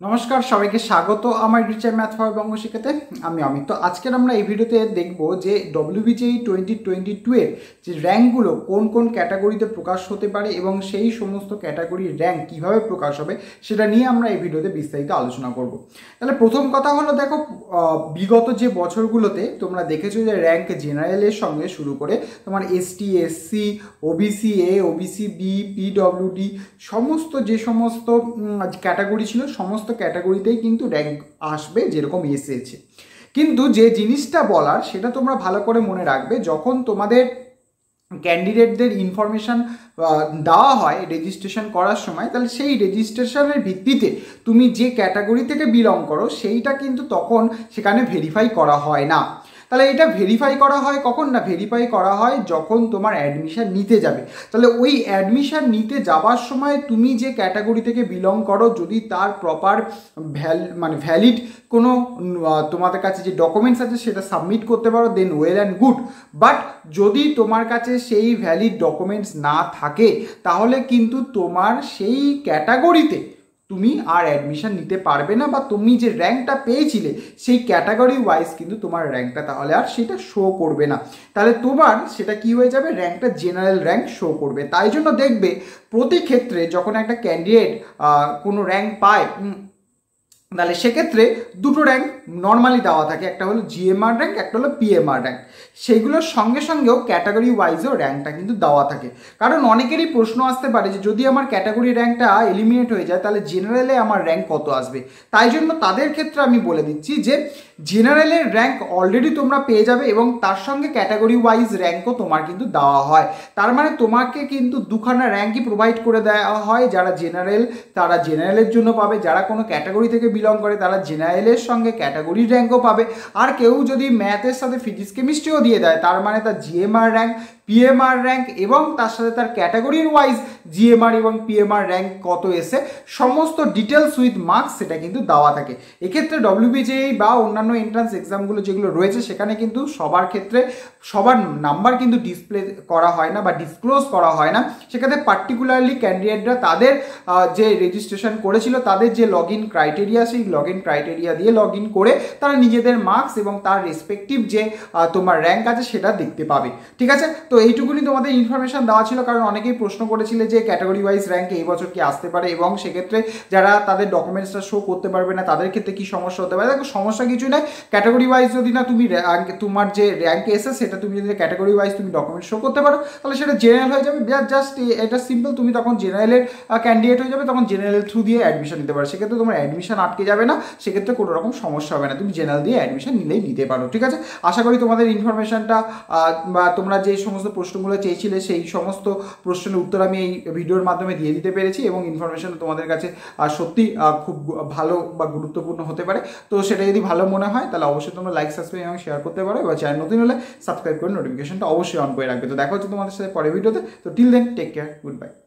নমস্কার, সবাইকে স্বাগত আমার রিচার ম্যাথ ফর বঙ্গ শিখাতে। আমি অমিত। তো আজকের আমরা এই ভিডিওতে দেখব যে WBJEE 2022 এর যে র্যাঙ্কগুলো কোন কোন ক্যাটাগরিতে প্রকাশ হতে পারে এবং সেই সমস্ত ক্যাটাগরির র্যাঙ্ক কীভাবে প্রকাশ হবে সেটা নিয়ে আমরা এই ভিডিওতে বিস্তারিত আলোচনা করব। তাহলে প্রথম কথা হলো, দেখো বিগত যে বছরগুলোতে তোমরা দেখেছো যে র্যাঙ্ক জেনারেলের সঙ্গে শুরু করে তোমার ST SC OBC A OBC B PWD সমস্ত যে সমস্ত ক্যাটাগরি ছিল সমস্ত ক্যাটাগরিতেই কিন্তু র্যাঙ্ক আসবে যেরকম এসেছে। কিন্তু যে জিনিসটা বলার সেটা তোমরা ভালো করে মনে রাখবে, যখন তোমাদের ক্যান্ডিডেটদের ইনফরমেশান দেওয়া হয় রেজিস্ট্রেশন করার সময়, তাহলে সেই রেজিস্ট্রেশনের ভিত্তিতে তুমি যে ক্যাটাগরি থেকে বিলং করো সেইটা কিন্তু তখন সেখানে ভেরিফাই করা হয় না। তাহলে এটা ভেরিফাই করা হয় কখন? না, ভেরিফাই করা হয় যখন তোমার অ্যাডমিশান নিতে যাবে। তাহলে ওই অ্যাডমিশান নিতে যাওয়ার সময় তুমি যে ক্যাটাগরি থেকে বিলং করো, যদি তার প্রপার ভ্যালিড কোনো তোমাদের কাছে যে ডকুমেন্টস আছে সেটা সাবমিট করতে পারো, then well and good. But যদি তোমার কাছে সেই ভ্যালিড ডকুমেন্টস না থাকে তাহলে কিন্তু তোমার সেই ক্যাটাগরিতে তুমি আর অ্যাডমিশন নিতে পারবে না, বা তুমি যে র্যাঙ্কটা পেয়েছিলে সেই ক্যাটাগরি ওয়াইজ কিন্তু তোমার র্যাঙ্কটা তাহলে আর সেটা শো করবে না। তাহলে তোমার সেটা কি হয়ে যাবে, র্যাঙ্কটা জেনারেল র্যাঙ্ক শো করবে। তাই জন্য দেখবে প্রতি ক্ষেত্রে যখন একটা ক্যান্ডিডেট কোনো র্যাঙ্ক পায়, তাহলে সেক্ষেত্রে দুটো র্যাঙ্ক নর্মালি দেওয়া থাকে, একটা হলো GMR র্যাঙ্ক, একটা হলো PMR র্যাঙ্ক। সেইগুলোর সঙ্গে সঙ্গেও ক্যাটাগরি ওয়াইজও র্যাঙ্কটা কিন্তু দেওয়া থাকে। কারণ অনেকেরই প্রশ্ন আসতে পারে যে যদি আমার ক্যাটাগরি র্যাঙ্কটা এলিমিনেট হয়ে যায় তাহলে জেনারেলে আমার র্যাঙ্ক কত আসবে। তাই জন্য তাদের ক্ষেত্রে আমি বলে দিচ্ছি যে জেনারেলের র্যাঙ্ক অলরেডি তোমরা পেয়ে যাবে এবং তার সঙ্গে ক্যাটাগরি ওয়াইজ র্যাঙ্কও তোমার কিন্তু দেওয়া হয়। তার মানে তোমাকে কিন্তু দুখানা র্যাঙ্কই প্রোভাইড করে দেওয়া হয়। যারা জেনারেল তারা জেনারেলের জন্য পাবে, যারা কোনো ক্যাটাগরি থেকে বিলং করে তারা জেনারেলের সঙ্গে ক্যাটাগরি র্যাঙ্কও পাবে। আর কেউ যদি ম্যাথের সাথে ফিজিক্স কেমিস্ট্রিও দিয়ে দেয় তার মানে তার GMR র্যাঙ্ক PMR র্যাঙ্ক এবং তার সাথে তার ক্যাটাগরির ওয়াইজ GMR এবং PMR র্যাঙ্ক কত এসে সমস্ত ডিটেলস উইথ মার্কস সেটা কিন্তু দেওয়া থাকে। এক্ষেত্রে WBJEE বা অন্যান্য এন্ট্রান্স এক্সামগুলো যেগুলো রয়েছে সেখানে কিন্তু সবার ক্ষেত্রে সবার নাম্বার কিন্তু ডিসপ্লে করা হয় না বা ডিসক্লোজ করা হয় না। সেক্ষেত্রে পার্টিকুলারলি ক্যান্ডিডেটরা তাদের যে রেজিস্ট্রেশন করেছিল তাদের যে লগ ইন ক্রাইটেরিয়া সেই লগ ইন ক্রাইটেরিয়া দিয়ে লগ ইন করে তারা নিজেদের মার্কস এবং তার রেসপেক্টিভ যে তোমার র্যাঙ্ক আছে সেটা দেখতে পাবে। ঠিক আছে, তো এইটুকুনি তোমাদের ইনফরমেশন দেওয়া ছিল। কারণ অনেকেই প্রশ্ন করেছিলে যে ক্যাটাগরি ওয়াইজ র্যাঙ্ক এই বছর কি আসতে পারে এবং সেক্ষেত্রে যারা তাদের ডকুমেন্টসটা শো করতে পারবে না তাদের ক্ষেত্রে কি সমস্যা হতে পারে। দেখো, সমস্যা কিছু নয়। ক্যাটাগরি ওয়াইজ যদি না তুমি তোমার যে র্যাঙ্ক এসে সেটা তুমি যদি ক্যাটাগরি ওয়াইজ তুমি ডকুমেন্ট শো করতে পারো তাহলে সেটা জেনারেল হয়ে যাবে। জাস্ট এটা সিম্পল, তুমি তখন জেনারেলের ক্যান্ডিডেট হয়ে যাবে, তখন জেনারেল থ্রু দিয়ে অ্যাডমিশন নিতে পারো। সেক্ষেত্রে তোমার অ্যাডমিশন আটকে যাবে না, সেক্ষেত্রে কোনো রকম সমস্যা হবে না, তুমি জেনারেল দিয়ে অ্যাডমিশন নিলেই নিতে পারো। ঠিক আছে, আশা করি তোমাদের ইনফরমেশনটা বা তোমরা যে সমস্ত প্রশ্নগুলো চেয়েছিলে সেই সমস্ত প্রশ্নের উত্তর আমি এই ভিডিওর মাধ্যমে দিয়ে দিতে পেরেছি এবং ইনফরমেশন তোমাদের কাছে সত্যি খুব ভালো বা গুরুত্বপূর্ণ হতে পারে। তো সেটা যদি ভালো মনে হয় তাহলে অবশ্যই তোমরা লাইক সাবস্ক্রাইব এবং শেয়ার করতে পারো, এবার চ্যানেল নতুন হলে সাবস্ক্রাইব করে নোটিফিকেশনটা অবশ্যই অন করে রাখবে। তো দেখা হচ্ছে তোমাদের সাথে পরের ভিডিওতে। তো till then take care, good by.